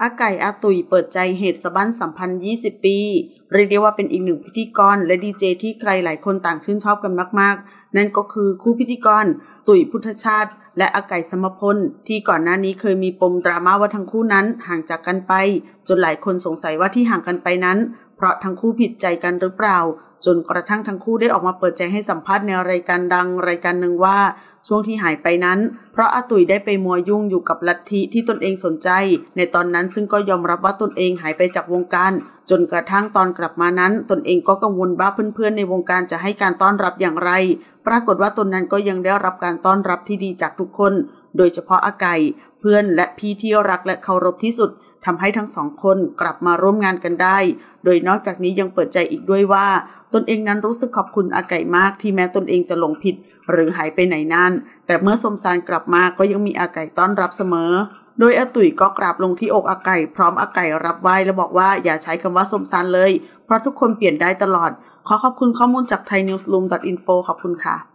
อาไก่อาตุ๋ยเปิดใจเหตุสะบั้นสัมพันธ์20 ปีเรียกได้ว่าเป็นอีกหนึ่งพิธีกรและดีเจที่ใครหลายคนต่างชื่นชอบกันมากๆนั่นก็คือคู่พิธีกรตุ๋ยพุทธชาติและอาไก่สมพลที่ก่อนหน้านี้เคยมีปมดราม่าว่าทั้งคู่นั้นห่างจากกันไปจนหลายคนสงสัยว่าที่ห่างกันไปนั้นเพราะทั้งคู่ผิดใจกันหรือเปล่าจนกระทั่งทั้งคู่ได้ออกมาเปิดใจให้สัมภาษณ์ในรายการดังรายการหนึ่งว่าช่วงที่หายไปนั้นเพราะอาตุ๋ยได้ไปมัวยุ่งอยู่กับลัทธิที่ตนเองสนใจในตอนนั้นซึ่งก็ยอมรับว่าตนเองหายไปจากวงการจนกระทั่งตอนกลับมานั้นตนเองก็กังวลว่าเพื่อนๆในวงการจะให้การต้อนรับอย่างไรปรากฏว่าตนนั้นก็ยังได้รับการต้อนรับที่ดีจากทุกคนโดยเฉพาะอาไก่เพื่อนและพี่ที่รักและเคารพที่สุดทำให้ทั้งสองคนกลับมาร่วมงานกันได้โดยนอกจากนี้ยังเปิดใจอีกด้วยว่าตนเองนั้นรู้สึกขอบคุณอาไก่มากที่แม้ตนเองจะหลงผิดหรือหายไปไหนนานแต่เมื่อสมสารกลับมาก็ยังมีอาไก่ต้อนรับเสมอโดยอาตุ๋ยก็กราบลงที่อกอาไก่พร้อมอาไก่รับไหว้และบอกว่าอย่าใช้คำว่าสมสารเลยเพราะทุกคนเปลี่ยนได้ตลอดขอขอบคุณข้อมูลจาก thainewsroom.info ขอบคุณค่ะ